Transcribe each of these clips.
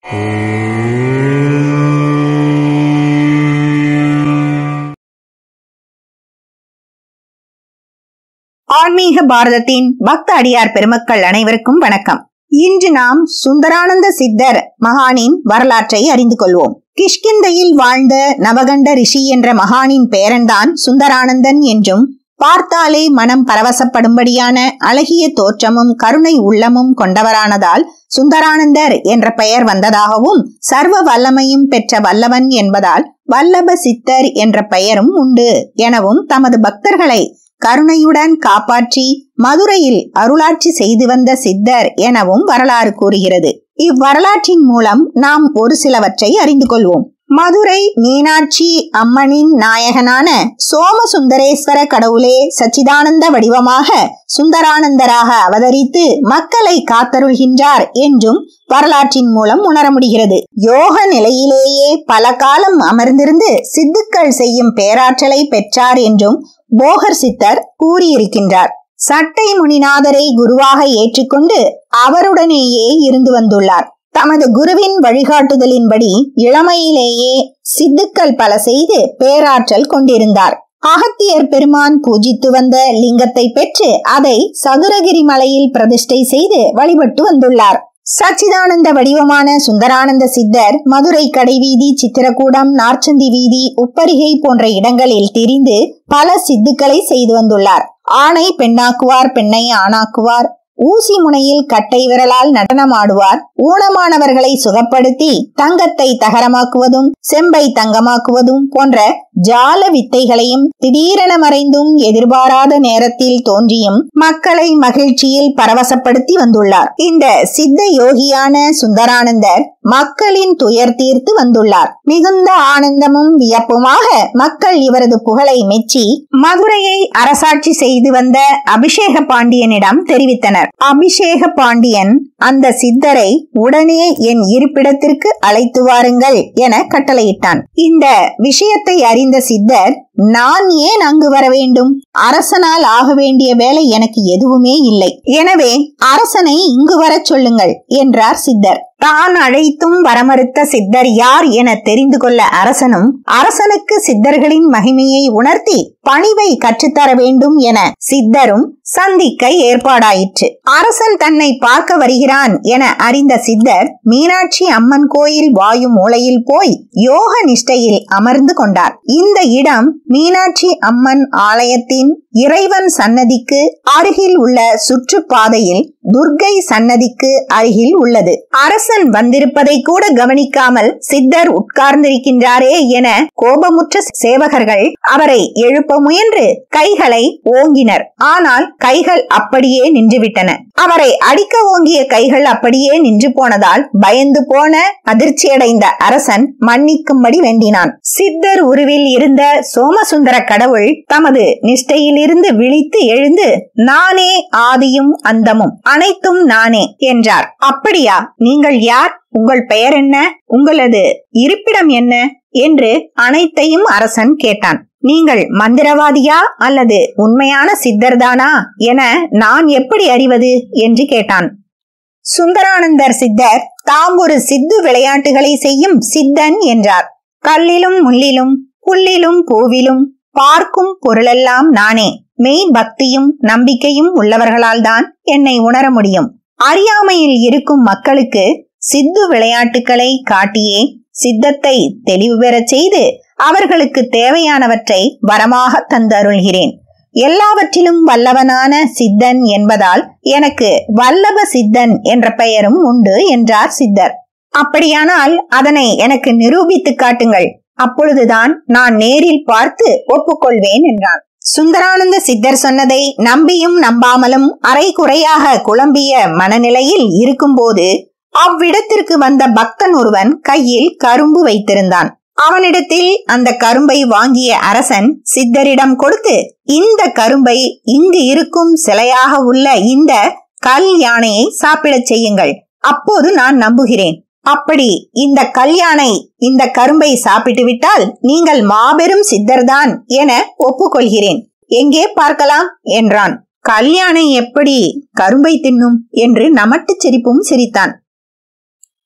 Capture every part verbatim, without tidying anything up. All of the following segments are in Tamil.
ஆன்மீக பாரதத்தின் பக்த அடியார் பெருமக்கள் அனைவருக்கும் வணக்கம். இன்று நாம் சுந்தரானந்த சித்தர் மகானின் வரலாற்றை அறிந்து கொள்வோம். கிஷ்கிந்தையில் வாழ்ந்த நவகண்ட ரிஷி என்ற மகானின் பேரன்தான் சுந்தரானந்தன் என்றும், பார்த்தாலே மனம் பரவசப்படும்படியான அழகிய தோற்றமும் கருணை உள்ளமும் கொண்டவரானதால் சுந்தரானந்தர் என்ற பெயர் வந்ததாகவும், சர்வ வல்லமையும் பெற்ற வல்லவன் என்பதால் வல்லப சித்தர் என்ற பெயரும் உண்டு எனவும் தமது பக்தர்களை கருணையுடன் காப்பாற்றி மதுரையில் அருளாட்சி செய்து வந்த சித்தர் எனவும் வரலாறு கூறுகிறது. இவ்வரலாற்றின் மூலம் நாம் ஒரு சிலவற்றை அறிந்து கொள்வோம். மதுரை மீனாட்சி அம்மனின் நாயகனான சோமசுந்தரேஸ்வர கடவுளே சச்சிதானந்த வடிவமாக சுந்தரானந்தராக அவதரித்து மக்களை காத்தருள்கின்றார் என்றும் வரலாற்றின் மூலம் உணர முடிகிறது. யோக நிலையிலேயே பல காலம் அமர்ந்திருந்து சித்துக்கள் செய்யும் பேராற்றலை பெற்றார் என்றும் போகர் சித்தர் கூறியிருக்கின்றார். சட்டை முனிநாதரை குருவாக ஏற்றுக்கொண்டு அவருடனேயே இருந்து வந்துள்ளார். தமது குருவின் வழிகாட்டுதலின்படி இளமையிலேயே சித்துக்கள் பல செய்து பேராற்றல் கொண்டிருந்தார். அகத்தியர் பெருமான் பூஜித்து வந்த லிங்கத்தை பெற்று அதை சதுரகிரி மலையில் பிரதிஷ்டை செய்து வழிபட்டு வந்துள்ளார். சச்சிதானந்த வடிவமான சுந்தரானந்த சித்தர் மதுரை கடைவீதி, சித்திரக்கூடம், நார்ச்சந்தி வீதி, உப்பரிகை போன்ற இடங்களில் திரிந்து பல சித்துக்களை செய்து வந்துள்ளார். ஆணை பெண்ணாக்குவார், பெண்ணை ஆணாக்குவார், ஊசி முனையில் கட்டை விரலால் நடனமாடுவார், ஊனமானவர்களை சுகப்படுத்தி தங்கத்தை தகரமாக்குவதும் செம்பை தங்கமாக்குவதும் போன்ற ஜால வித்தைகளையும் திடீரென மறைந்தும் எதிர்பாராத நேரத்தில் தோன்றியும் மக்களை மகிழ்ச்சியில் பரவசப்படுத்தி வந்துள்ளார். இந்த சித்த யோகியான சுந்தரானந்தர் மக்களின் துயர் தீர்த்து வந்துள்ளார். மிகுந்த ஆனந்தமும் வியப்புமாக மக்கள் இவரது புகழை மெச்சி மதுரையை அரசாட்சி செய்து வந்த அபிஷேக பாண்டியனிடம் தெரிவித்தனர். அபிஷேக பாண்டியன் அந்த சித்தரை உடனே என் இருப்பிடத்திற்கு அழைத்து வாருங்கள் என கட்டளையிட்டான். இந்த விஷயத்தை அறிந்த சித்தர், நான் ஏன் அங்கு வர வேண்டும்? அரசனால் ஆக வேண்டிய வேலை எனக்கு எதுவுமே இல்லை. எனவே அரசனை இங்கு வரச் சொல்லுங்கள் என்றார் சித்தர். தான் அழைத்தும் வரமறுத்த சித்தர் யார் என தெரிந்து கொள்ள அரசனும் அரசனுக்கு சித்தர்களின் மகிமையை உணர்த்தி பணிவை கற்றுத்தர வேண்டும் என சித்தரும் சந்திக்க ஏற்பாடாயிற்று. அரசன் தன்னை பார்க்க வருகிறான் என அறிந்த சித்தர் மீனாட்சி அம்மன் கோயில் வாயு மூலையில் போய் யோக நிஷ்டையில் அமர்ந்து கொண்டார். இந்த இடம் மீனாட்சி அம்மன் ஆலயத்தின் இறைவன் சன்னதிக்கு அருகில் உள்ள சுற்றுப்பாதையில் துர்க்கை சன்னதிக்கு அருகில் உள்ளது. அரசன் வந்திருப்பதை கூட கவனிக்காமல் சித்தர் உட்கார்ந்திருக்கின்றாரே என கோபமுற்ற சேவகர்கள் அவரை எழுப்ப முயன்று கைகளை ஓங்கினர். ஆனால் கைகள் அப்படியே நின்றுவிட்டன. அவரை அடிக்க ஓங்கிய கைகள் அப்படியே நின்று போனதால் பயந்து போன அதிர்ச்சியடைந்த அரசன் மன்னிக்கும்படி வேண்டினான். சித்தர் உருவில் இருந்த சோமசுந்தர கடவுள் தமது நிஷ்டையில் இருந்து விழித்து எழுந்து, நானே ஆதியும் அந்தமும், அனைத்தும் நானே என்றார். அப்படியா? நீங்கள் யார்? உங்கள் பெயர் என்ன? உங்களது இருப்பிடம் என்ன என்று அனைத்தையும் அரசன் கேட்டான். நீங்கள் மந்திரவாதியா அல்லது உண்மையான சித்தர்தானா என நான் எப்படி அறிவது என்று கேட்டான். சுந்தரானந்தர் சித்தர் தாம் ஒரு சித்து விளையாட்டுகளை செய்யும் சித்தன் என்றார். கல்லிலும் முள்ளிலும் புல்லிலும் பூவிலும் பார்க்கும் பொருளெல்லாம் நானே. மெய் பக்தியும் நம்பிக்கையும் உள்ளவர்களால் தான் என்னை உணர முடியும். அறியாமையில் இருக்கும் மக்களுக்கு சித்து விளையாட்டுகளை காட்டியே சித்தத்தை தெளிவு பெறச் செய்து அவர்களுக்கு தேவையானவற்றை வரமாக தந்தருள்கிறேன். எல்லாவற்றிலும் வல்லவனான சித்தன் என்பதால் எனக்கு வல்லப சித்தன் என்ற பெயரும் உண்டு என்றார் சித்தர். அப்படியானால் அதனை எனக்கு நிரூபித்து காட்டுங்கள். அப்பொழுதுதான் நான் நேரில் பார்த்து ஒப்புக்கொள்வேன் என்றான். சுந்தரானந்த சித்தர் சொன்னதை நம்பியும் நம்பாமலும் அரை குறையாக குழம்பிய மனநிலையில் இருக்கும்போது அவ்விடத்திற்கு வந்த பக்தன் ஒருவன் கையில் கரும்பு வைத்திருந்தான். அவனிடத்தில் அந்த கரும்பை வாங்கிய அரசன் சித்தரிடம் கொடுத்து, இந்த கரும்பை இங்கு இருக்கும் சிலையாக உள்ள இந்த கல் யானையை சாப்பிடச் செய்யுங்கள், அப்போது நான் நம்புகிறேன். அப்படி இந்த கல் யானை இந்த கரும்பை சாப்பிட்டு விட்டால் நீங்கள் மாபெரும் சித்தர்தான் என ஒப்புக்கொள்கிறேன். எங்கே பார்க்கலாம் என்றான். கல்யாணை எப்படி கரும்பை தின்னும் என்று நமட்டு சிரிப்பும் சிரித்தான்.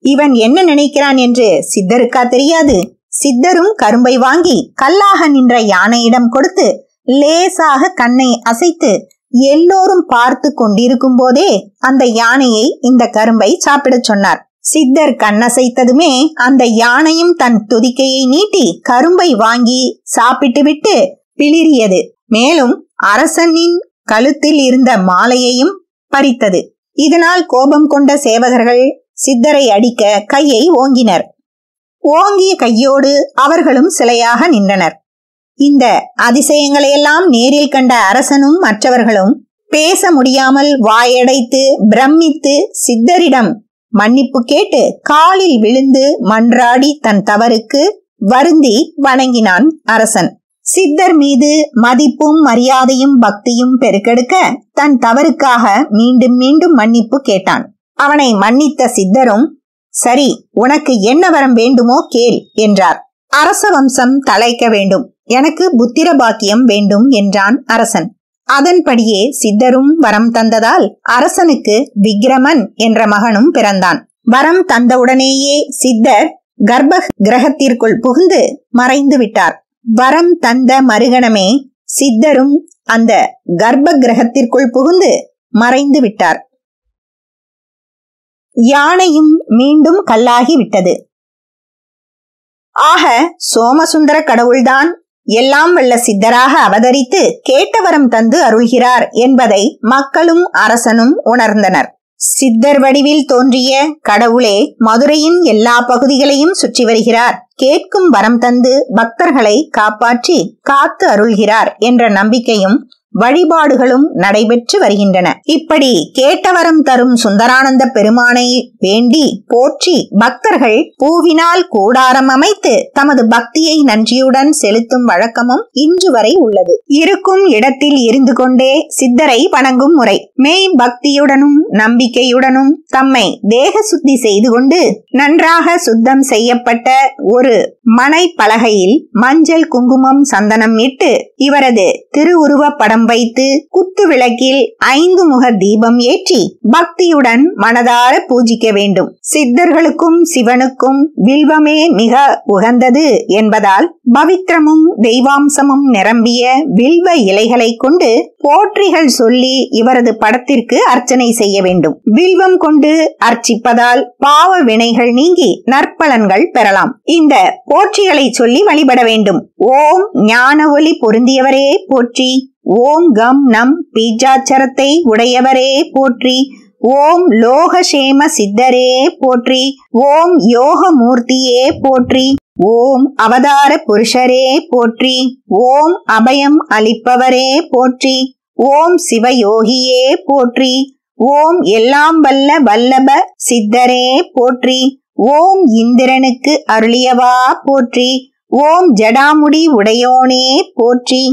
இவன் என்ன நினைக்கிறான் என்று சித்தருக்கா தெரியாது? சித்தரும் கரும்பை வாங்கி கல்லாக நின்ற யானையிடம் கொடுத்து லேசாக கண்ணை அசைத்து எல்லோரும் பார்த்து கொண்டிருக்கும் போதே அந்த யானையை இந்த கரும்பை சாப்பிடச் சொன்னார். சித்தர் கண்ணசைத்ததுமே அந்த யானையும் தன் துதிக்கையை நீட்டி கரும்பை வாங்கி சாப்பிட்டு விட்டு பிளிரியது. மேலும் அரசனின் கழுத்தில் இருந்த மாலையையும் பறித்தது. இதனால் கோபம் கொண்ட சேவகர்கள் சித்தரை அடிக்க கையை ஓங்கினர். ஓங்கிய கையோடு அவர்களும் சிலையாக நின்றனர். இந்த அதிசயங்களையெல்லாம் நேரில் கண்ட அரசனும் மற்றவர்களும் பேச முடியாமல் வாயடைத்து பிரமித்து சித்தரிடம் மன்னிப்பு கேட்டு காலில் விழுந்து மன்றாடி தன் தவறுக்கு வருந்தி வணங்கினான் அரசன். சித்தர் மீது மதிப்பும் மரியாதையும் பக்தியும் பெருக்கெடுக்க தன் தவறுக்காக மீண்டும் மீண்டும் மன்னிப்பு கேட்டான். அவனை மன்னித்த சித்தரும், சரி, உனக்கு என்ன வரம் வேண்டுமோ கேள் என்றார். அரச வம்சம் தலைக்க வேண்டும், எனக்கு புத்திர பாக்கியம் வேண்டும் என்றான் அரசன். அதன்படியே சித்தரும் வரம் தந்ததால் அரசனுக்கு விக்ரமன் என்ற மகனும் பிறந்தான். வரம் தந்தவுடனேயே சித்தர் கர்ப்ப கிரகத்திற்குள் புகுந்து மறைந்து விட்டார். வரம் தந்த மறுகணமே சித்தரும் அந்த கர்ப்ப கிரகத்திற்குள் புகுந்து மறைந்து விட்டார். யானையும் மீண்டும் கல்லாகி விட்டது. ஆக சோமசுந்தர கடவுள்தான் எல்லாம் வல்ல சித்தராக அவதரித்து கேட்ட வரம் தந்து அருள்கிறார் என்பதை மக்களும் அரசனும் உணர்ந்தனர். சித்தர் வடிவில் தோன்றிய கடவுளே மதுரையின் எல்லா பகுதிகளையும் சுற்றி வருகிறார், கேட்கும் வரம் தந்து பக்தர்களை காப்பாற்றி காத்து அருள்கிறார் என்ற நம்பிக்கையும் வழிபாடுகளும் நடைபெற்று வருகின்றன. இப்படி கேட்ட வரம் தரும் சுந்தரானந்த பெருமானை வேண்டி போற்றி பக்தர்கள் பூவினால் கூடாரம் அமைத்து தமது பக்தியை நன்றியுடன் செலுத்தும் வழக்கமும் இன்று வரை உள்ளது. இருக்கும் இடத்தில் இருந்து கொண்டே சித்தரை வணங்கும் முறை. மெய் பக்தியுடனும் நம்பிக்கையுடனும் தம்மை தேக சுத்தி செய்து கொண்டு நன்றாக சுத்தம் செய்யப்பட்ட ஒரு மனை பலகையில் மஞ்சள் குங்குமம் சந்தனம் இட்டு இவரது திருவுருவ படம் வைத்து குத்து விளக்கில் ஐந்து முக தீபம் ஏற்றி பக்தியுடன் மனதார பூஜிக்க வேண்டும். சித்தர்களுக்கும் சிவனுக்கும் வில்வமே மிக உகந்தது என்பதால் பவித்திரமும் தெய்வாம்சமும் நிரம்பிய வில்வ இலைகளை கொண்டு போற்றிகள் சொல்லி இவரது படத்திற்கு அர்ச்சனை செய்ய வேண்டும். வில்வம் கொண்டு அர்ச்சிப்பதால் பாவ வினைகள் நீங்கி நற்பலன்கள் பெறலாம். இந்த போற்றிகளை சொல்லி வழிபட வேண்டும். ஓம் ஞான ஒளி பொருந்தியவரே போற்றி, ஓம் கம் நம் பீஜாச்சரத்தை உடையவரே போற்றி, ஓம் லோகசேம சித்தரே போற்றி, ஓம் யோக மூர்த்தியே போற்றி, ஓம் அவதார புருஷரே போற்றி, ஓம் அபயம் அளிப்பவரே போற்றி, ஓம் சிவயோகியே போற்றி, ஓம் எல்லாம் வல்ல வல்லப சித்தரே போற்றி, ஓம் இந்திரனுக்கு அருளியவா போற்றி, ஓம் ஜடாமுடி உடையோனே போற்றி,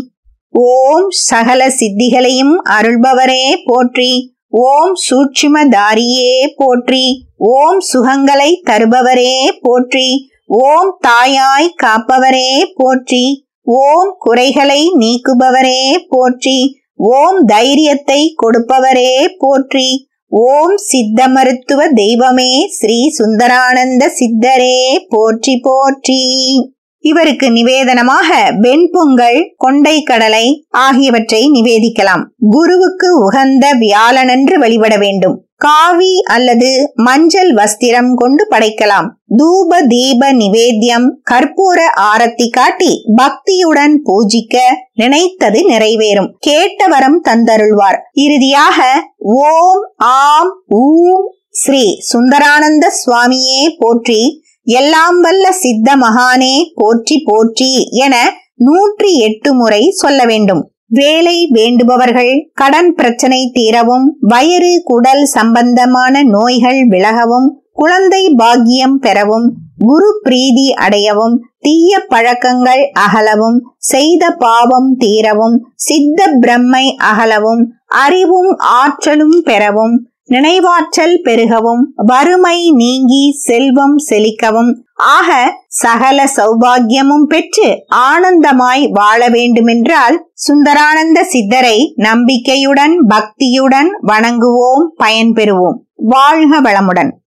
ஓம் சகல சித்திகளையும் அருள்பவரே போற்றி, ஓம் சூட்சுமதாரியே போற்றி, ஓம் சுகங்களை தருபவரே போற்றி, ஓம் தாயாய் காப்பவரே போற்றி, ஓம் குறைகளை நீக்குபவரே போற்றி, ஓம் தைரியத்தை கொடுப்பவரே போற்றி, ஓம் சித்த மருத்துவ தெய்வமே ஸ்ரீ சுந்தரானந்த சித்தரே போற்றி போற்றி. இவருக்கு நிவேதனமாக வெண்பொங்கல், கொண்டை கடலை ஆகியவற்றை நிவேதிக்கலாம். குருவுக்கு உகந்த வியாழனன்று வழிபட வேண்டும். காவி அல்லது மஞ்சள் வஸ்திரம் கொண்டு படைக்கலாம். தூப தீப நிவேத்தியம், கற்பூர ஆரத்தி காட்டி பக்தியுடன் பூஜிக்க நினைத்தது நிறைவேறும். கேட்ட வரம் தந்தருள்வார். இறுதியாக ஓம் ஆம் ஊம் ஸ்ரீ சுந்தரானந்த சுவாமியே போற்றி, எல்லாம் வல்ல சித்த மகானே போற்றி போற்றி என நூற்றி எட்டு முறை சொல்ல வேண்டும். வேலை வேண்டுபவர்கள் கடன் பிரச்சனை தீரவும், வயிறு குடல் சம்பந்தமான நோய்கள் விலகவும், குழந்தை பாக்கியம் பெறவும், குரு பிரீதி அடையவும், தீய பழக்கங்கள் அகலவும், செய்த பாவம் தீரவும், சித்த பிரம்மை அகலவும், அறிவும் ஆற்றலும் பெறவும், நினைவாற்றல் பெருகவும், வறுமை நீங்கி செல்வம் செழிக்கவும், ஆக சகல சௌபாகியமும் பெற்று ஆனந்தமாய் வாழ வேண்டுமென்றால் சுந்தரானந்த சித்தரை நம்பிக்கையுடன் பக்தியுடன் வணங்குவோம், பயன்பெறுவோம். வாழ்க வளமுடன்.